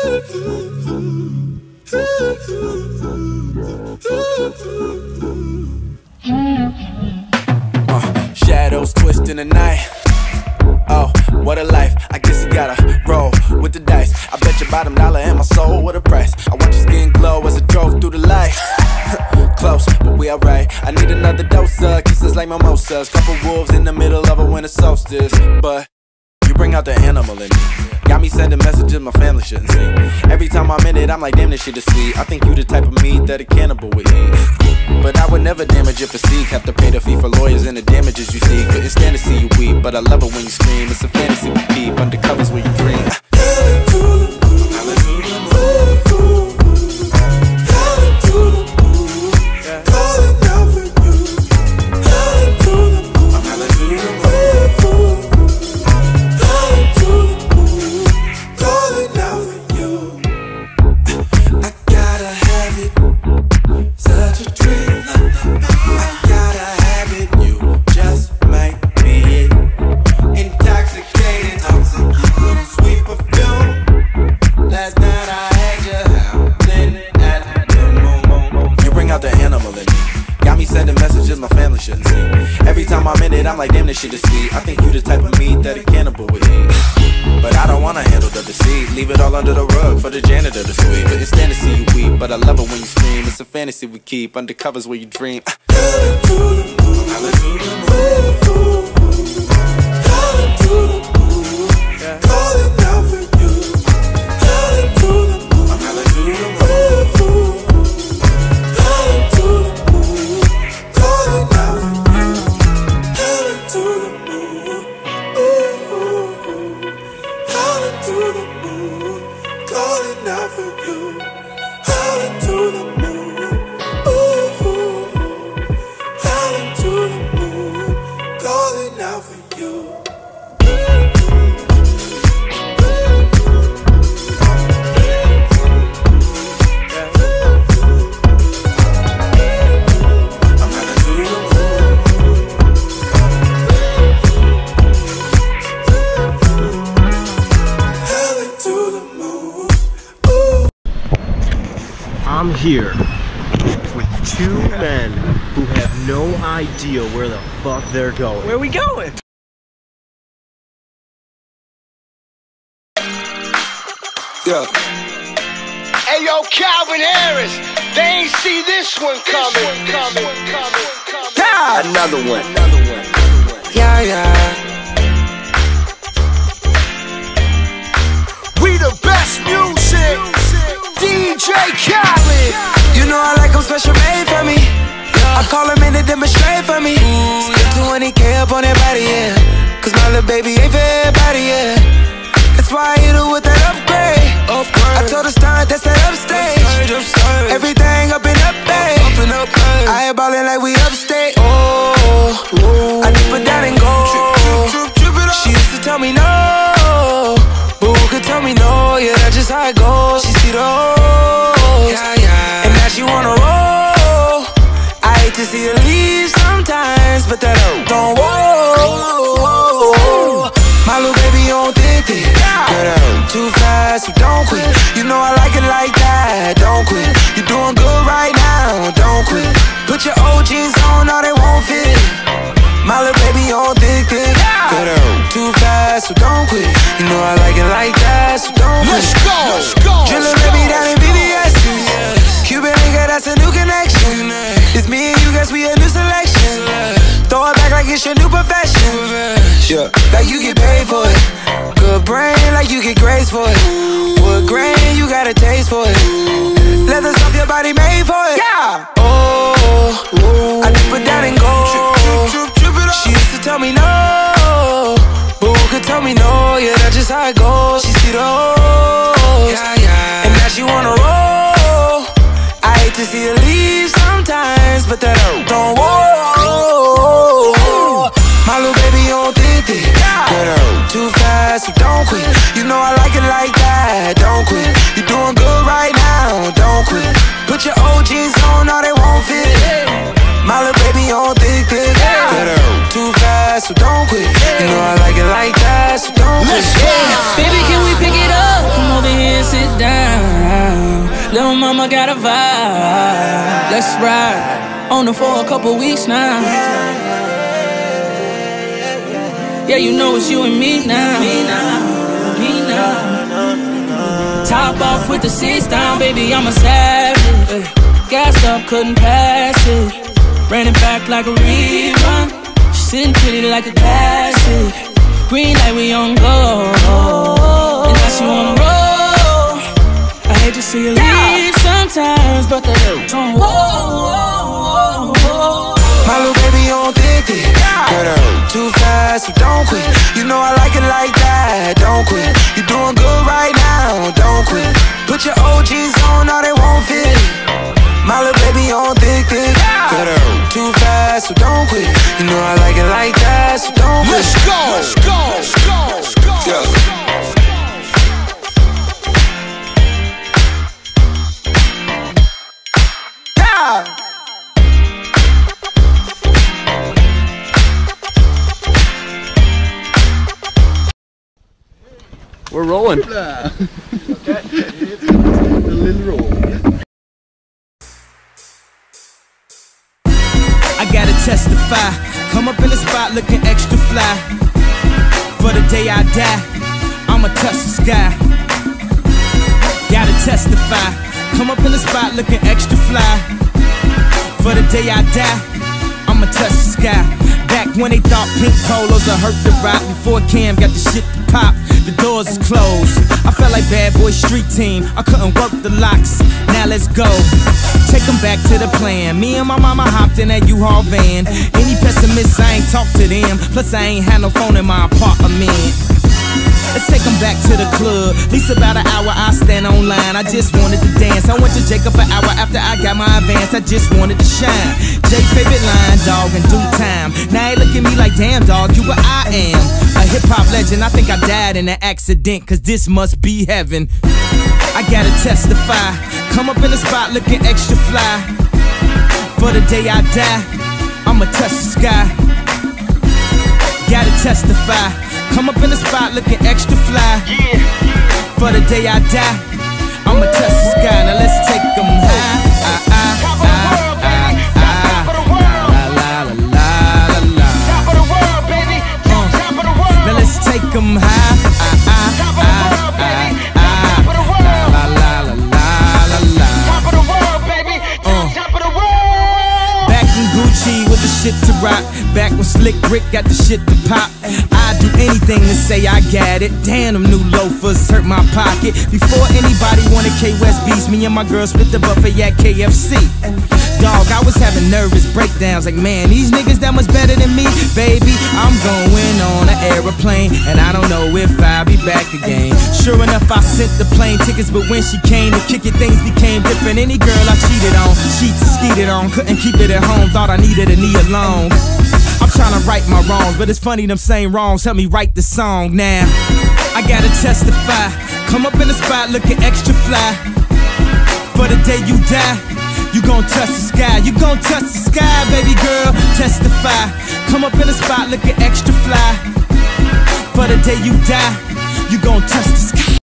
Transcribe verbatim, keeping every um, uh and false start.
Uh, shadows twist in the night. Oh, what a life. I guess you gotta roll with the dice. I bet your bottom dollar and my soul with a price. I watch your skin glow as I drove through the light. Close, but we alright. I need another dose of kisses like mimosas. Couple wolves in the middle of a winter solstice. But you bring out the animal in me. Got me sending messages my family shouldn't see. Every time I'm in it, I'm like, damn, this shit is sweet. I think you the type of meat that a cannibal would eat. But I would never damage your physique. Have to pay the fee for lawyers and the damages you see. Couldn't stand to see you weep, but I love it when you scream. It's a fantasy we keep, undercovers where you dream. I'm like, damn, this shit is sweet. I think you the type of meat that a cannibal would eat. But I don't wanna handle the deceit. Leave it all under the rug for the janitor to sweep. Couldn't stand to see you weep, but I love it when you scream. It's a fantasy we keep, undercovers where you dream. I'm here with two men who have no idea where the fuck they're going. Where are we going? Yeah. Hey yo, Calvin Harris, they ain't see this one coming, coming, coming, coming. Yeah. Another one. Another one. Yeah, yeah. We the best music. D J Khaled. You know I like them special made for me. I call them in to demonstrate for me. Spend twenty K up on that body, yeah. Cause my little baby ain't for everybody, yeah. That's why I hit her with that upgrade. I told her stunt, that's that upstage. Everything up and up, babe. I ain't ballin' like we upstate. Oh, I dip her down and go. She used to tell me no, but who could tell me no? Yeah, that's just how it goes. She see the O's, and now she wanna roll. I hate to see her leave sometimes, but that don't roll. My little baby on thick, thick. Girl, that too fast, so don't quit. You know I like it like that, don't quit. You're doing good right now, don't quit. Put your old jeans on, now they won't fit. My little baby on thick, thick. Girl, that too fast, so don't quit. You know I like it like that, so don't quit. Let's go, let's go. Drillin' baby down in V V S. Cuban nigga, that's a new connection. It's me and you, guess we a new selection. Throw it back like it's your new profession. Yeah, like you get paid for it. Good brain, like you get grades for it. Wood grain, you got a taste for it. Leather stuff your body made for it. Yeah. Oh, I dip it down and go. She used to tell me no, but who could tell me no? Yeah, that's just how it goes. She see the O's, and now she wanna roll. I hate to see her leave sometimes, but that don't roll. My little baby on thick, thick. Girl, too fast, so don't quit. You know I like it like that, don't quit. You're doing good right now, don't quit. Put your old jeans on, now they won't fit. My little baby on thick, thick. Girl, too fast, so don't quit. You know I like it like that, so don't quit. Baby, can we pick it up? Come over here and sit down. I got a vibe. Let's ride on the for a couple weeks now. Yeah, you know it's you and me now. Me now, me now. Top off with the seats down, baby, I'm a savage. Gassed up, couldn't pass it. Ran it back like a rerun. She sitting pretty like a classic. Green light, we on go. And now she wanna roll. I hate to see you leave sometimes, but the hurt on whoa. My little baby on thick, thick. Girl, too fast, so don't quit. You know I like it like that, don't quit. You're doing good right now, don't quit. Put your O Gs on, now they won't fit. My little baby on thick, thick. Girl, too fast, so don't quit. You know I like it like that, so don't quit. Let's go, let's go, let's go, let's go. Yeah. We're rolling. Okay, it's a little roll. I gotta testify. Come up in the spot looking extra fly. For the day I die, I'ma touch the sky. Gotta testify. Come up in the spot looking extra fly. For the day I die, I'ma touch the sky. Back when they thought pink polos would hurt the rock. Before Cam got the shit to pop, the doors is closed. I felt like Bad Boy Street Team, I couldn't work the locks. Now let's go, take them back to the plan. Me and my mama hopped in that U-Haul van. Any pessimists, I ain't talk to them. Plus I ain't had no phone in my apartment. Let's take them back to the club. At least about an hour I stand online. I just wanted to dance. I went to Jacob an hour after I got my advance. I just wanted to shine. Jay favorite line, dog, in due time. Now they look at me like, damn dog, you what I am. A hip hop legend, I think I died in an accident, cause this must be heaven. I gotta testify. Come up in the spot looking extra fly. For the day I die, I'ma touch the sky. Gotta testify. Come up in the spot looking extra fly. Yeah. For the day I die, I'ma touch the sky. Now let's take them high. Ah, ah, ah, ah, ah. La, la, la, la, la, la. Top of the world, baby. Top, top of the world. Now let's take them high. Ah, ah, ah, ah, ah. Top of the world. La, la, la, la, la, la. Top of the world, baby. Top, top of the world. Back in Gucci with the shit to rock. Back when Slick Rick got the shit to pop. I'd do anything to say I got it. Damn, them new loafers hurt my pocket. Before anybody wanted K-West beats, me and my girl split the buffet at K F C. Dog, I was having nervous breakdowns like, man, these niggas that much better than me. Baby, I'm going on an aeroplane, and I don't know if I'll be back again. Sure enough, I sent the plane tickets, but when she came to kick it, things became different. Any girl I cheated on, sheets and skeeted on, couldn't keep it at home, thought I needed a knee alone. I'm trying to right my wrongs, but it's funny them same wrongs help me write the song now. I gotta testify. Come up in the spot looking extra fly. For the day you die, you gon' touch the sky. You gon' touch the sky, baby girl. Testify. Come up in the spot looking extra fly. For the day you die, you gon' touch the sky.